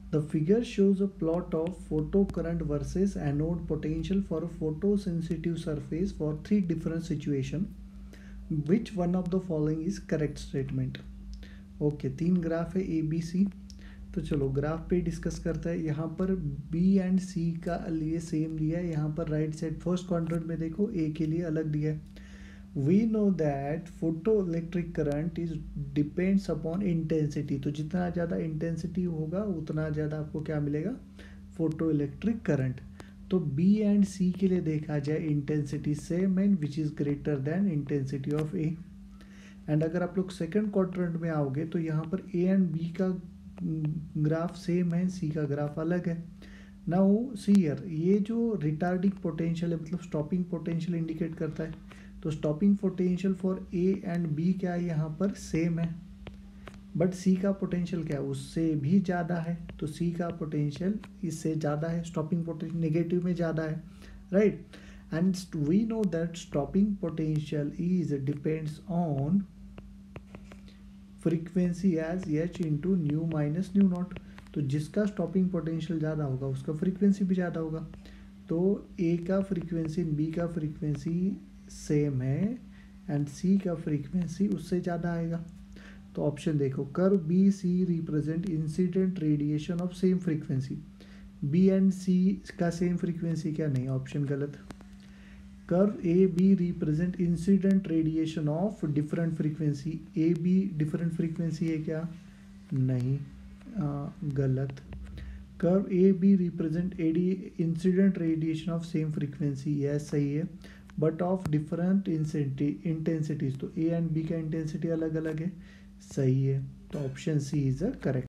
The figure shows a plot of photocurrent versus anode potential for a photosensitive surface for three different situations. Which one of the following is correct statement? Okay, तीन graph है A B C. तो चलो graph पे discuss करता है। यहाँ पर B and C का लिए सेम दिया है। यहाँ पर राइट साइड फर्स्ट क्वाड्रेंट में देखो ए के लिए अलग दिया है। We know that photoelectric current is depends upon intensity. तो जितना ज़्यादा इंटेंसिटी होगा उतना ज़्यादा आपको क्या मिलेगा? Photoelectric current. तो बी एंड सी के लिए देखा जाए intensity same and which is greater than intensity of A. And अगर आप लोग सेकंड क्वाड्रेंट में आओगे तो यहाँ पर ए एंड बी का ग्राफ सेम है, सी का ग्राफ अलग है। नाउ सी हियर, ये जो रिटार्डिंग पोटेंशियल है मतलब स्टॉपिंग पोटेंशियल इंडिकेट करता है। तो stopping potential for A and B क्या है? यहाँ पर सेम है, बट सी का पोटेंशियल क्या है? उससे भी ज़्यादा है। तो सी का पोटेंशियल इससे ज़्यादा है, स्टॉपिंग पोटेंशियल नेगेटिव में ज़्यादा है, right. And we know that stopping potential is depends on frequency as h into nu minus nu naught. तो जिसका स्टॉपिंग पोटेंशियल ज़्यादा होगा उसका फ्रीक्वेंसी भी ज़्यादा होगा। तो ए का फ्रीक्वेंसी बी का फ्रीक्वेंसी सेम है एंड सी का फ्रीक्वेंसी उससे ज़्यादा आएगा। तो ऑप्शन देखो, curve B C represent incident radiation of same frequency. B and C का सेम फ्रीक्वेंसी क्या? नहीं, ऑप्शन गलत। Curve A B represent incident radiation of different frequency. A B different frequency है क्या? नहीं, गलत। Curve A B represent AD incident radiation of same frequency, यह सही है, बट ऑफ डिफरेंट इंटेंसिटीज। तो ए एंड बी का इंटेंसिटी अलग अलग है, सही है। तो option C is a correct.